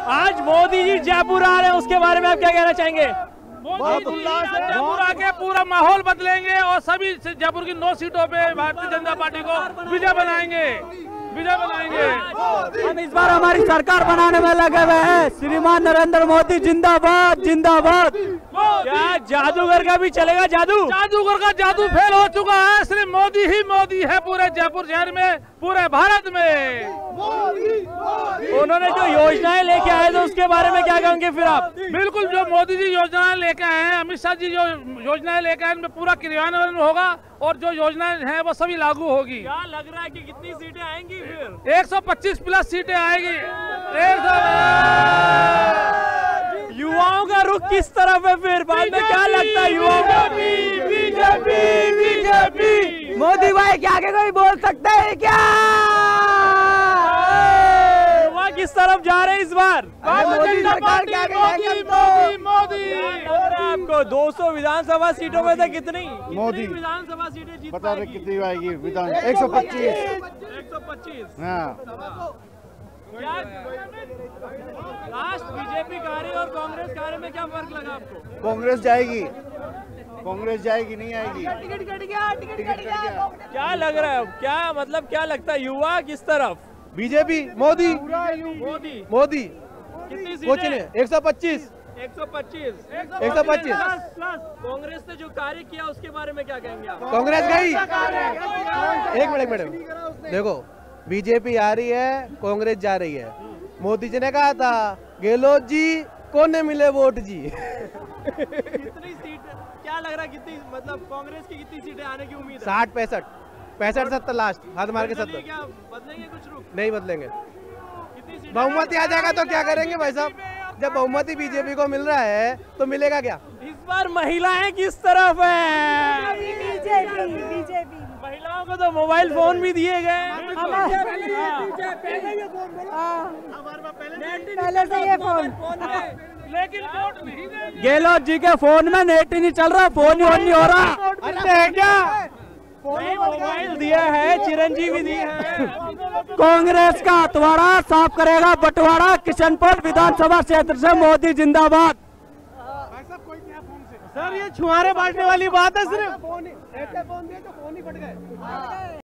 आज मोदी जी जयपुर आ रहे हैं, उसके बारे में आप क्या कहना चाहेंगे? मोदी जी जयपुर आके पूरा माहौल बदलेंगे और सभी जयपुर की 9 सीटों पे भारतीय जनता पार्टी को विजय बनाएंगे। हम इस बार हमारी सरकार बनाने में लगे हुए हैं। श्रीमान नरेंद्र मोदी जिंदाबाद जिंदाबाद। क्या जादूगर का भी चलेगा? जादूगर का जादू फेल हो चुका है। सिर्फ मोदी ही मोदी है पूरे जयपुर शहर में, पूरे भारत में। उन्होंने जो योजनाएं लेके आए थे उसके बारे में क्या कहेंगे फिर आप? बिल्कुल, जो मोदी जी योजनाएं लेके आए हैं, अमित शाह जी जो योजनाएं लेके आए उनमें पूरा क्रियान्वयन होगा और जो योजनाएं हैं वो सभी लागू होगी। क्या लग रहा है कि कितनी सीटें आएंगी फिर? 125 प्लस सीटें आएगी। युवाओं का रुख किस तरफ है फिर? बाद में क्या लगता है युवाओं का? बीजेपी। मोदी भाई क्या आगे कोई बोल सकता है क्या? युवा किस तरफ जा रहे हैं इस बार? मोदी सरकार क्या मोदी। आपको 200 विधानसभा सीटों में से कितनी मोदी विधानसभा सीटें जीत पता नहीं पाएगी? कितनी आएगी विधान 125। 125। हाँ, क्या लास्ट बीजेपी कार्य और कांग्रेस कार्य में क्या फर्क लगा आपको? कांग्रेस जाएगी, नहीं आएगी। टिकट कट गया। क्या लग रहा है? क्या मतलब क्या लगता है युवा किस तरफ? बीजेपी मोदी कितनी कुछ सीटें? नहीं 125। 125। 125। कांग्रेस ने जो कार्य किया उसके बारे में क्या कहेंगे आप? कांग्रेस गई। एक मिनट देखो, बीजेपी आ रही है, कांग्रेस जा रही है। मोदी जी ने कहा था गहलोत जी को ने मिले वोट जी। कितनी सीट क्या लग रहा है? कितनी मतलब कांग्रेस की कितनी सीटें आने की उम्मीद है? 60, 65, 70 लास्ट, हाथ मार के 70। क्या बदलेंगे कुछ रुख? नहीं बदलेंगे। कितनी सीटें? बहुमत आ जाएगा तो क्या करेंगे भाई साहब? जब बहुमत बीजेपी को मिल रहा है तो मिलेगा क्या? इस बार महिलाएं किस तरफ है? बीजेपी। महिलाओं को तो मोबाइल फोन भी दिए गए। पहले से ये फोन, लेकिन वोट नहीं देंगे। गहलोत जी के फोन में नेट ही नहीं चल रहा, फोन ही ऑन नहीं हो रहा। अरे क्या मोबाइल दिया है, चिरंजीवी दी है। कांग्रेस का हथवाड़ा साफ करेगा बंटवारा। किशनपुर विधानसभा क्षेत्र से मोदी जिंदाबाद। सर ये छुआरे बांटने वाली बात है सिर्फ। फोन ही फट गए।